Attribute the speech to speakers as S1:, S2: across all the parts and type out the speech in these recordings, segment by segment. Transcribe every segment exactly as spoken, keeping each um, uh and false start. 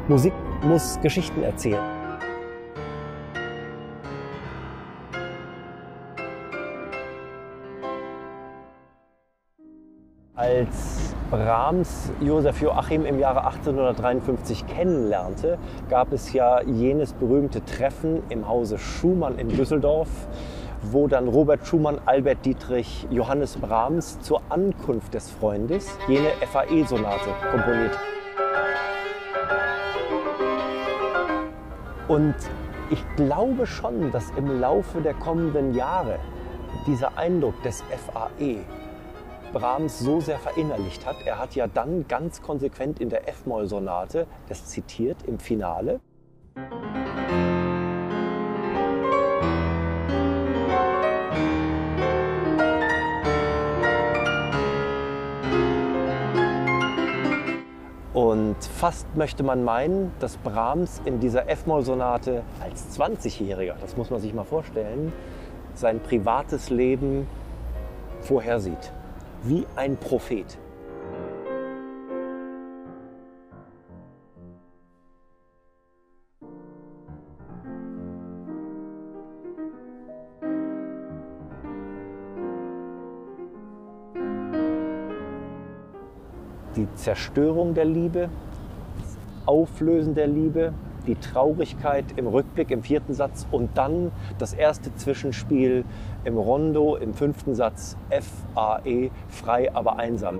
S1: Musik muss Geschichten erzählen. Als Brahms Josef Joachim im Jahre achtzehnhundertdreiundfünfzig kennenlernte, gab es ja jenes berühmte Treffen im Hause Schumann in Düsseldorf, wo dann Robert Schumann, Albert Dietrich, Johannes Brahms zur Ankunft des Freundes jene F A E-Sonate komponiert. Und ich glaube schon, dass im Laufe der kommenden Jahre dieser Eindruck des F A E Brahms so sehr verinnerlicht hat. Er hat ja dann ganz konsequent in der F-Moll-Sonate das zitiert im Finale. Und fast möchte man meinen, dass Brahms in dieser F-Moll-Sonate als zwanzigjähriger, das muss man sich mal vorstellen, sein privates Leben vorhersieht. Wie ein Prophet. Die Zerstörung der Liebe, das Auflösen der Liebe, die Traurigkeit im Rückblick im vierten Satz und dann das erste Zwischenspiel im Rondo im fünften Satz F A E, frei aber einsam.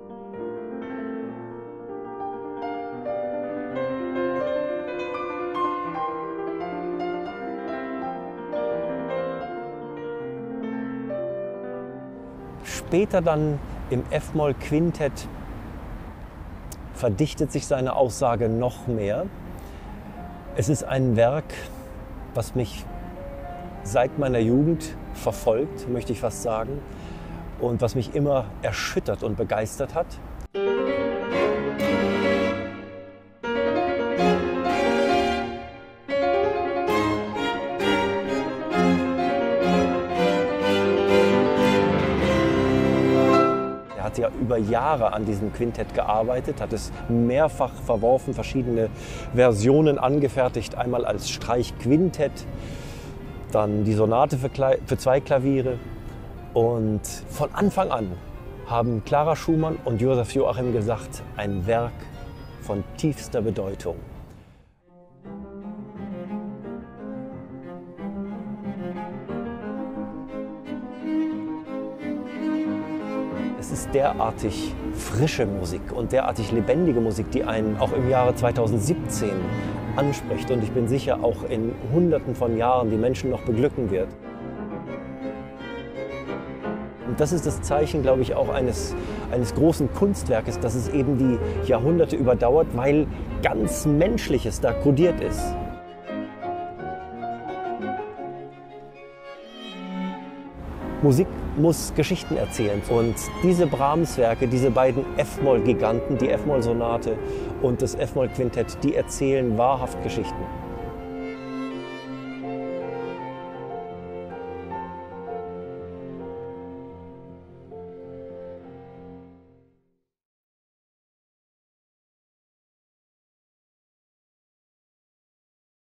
S1: Später dann im F-Moll-Quintett verdichtet sich seine Aussage noch mehr. Es ist ein Werk, was mich seit meiner Jugend verfolgt, möchte ich fast sagen, und was mich immer erschüttert und begeistert hat. Er hat ja über Jahre an diesem Quintett gearbeitet, hat es mehrfach verworfen, verschiedene Versionen angefertigt, einmal als Streichquintett, dann die Sonate für, für zwei Klaviere. Und von Anfang an haben Clara Schumann und Josef Joachim gesagt, ein Werk von tiefster Bedeutung. Es ist derartig frische Musik und derartig lebendige Musik, die einen auch im Jahre zweitausendsiebzehn anspricht und ich bin sicher auch in Hunderten von Jahren die Menschen noch beglücken wird. Und das ist das Zeichen, glaube ich, auch eines, eines großen Kunstwerkes, dass es eben die Jahrhunderte überdauert, weil ganz Menschliches da kodiert ist. Musik muss Geschichten erzählen und diese Brahms-Werke, diese beiden F-Moll-Giganten, die F-Moll-Sonate und das F-Moll-Quintett, die erzählen wahrhaft Geschichten.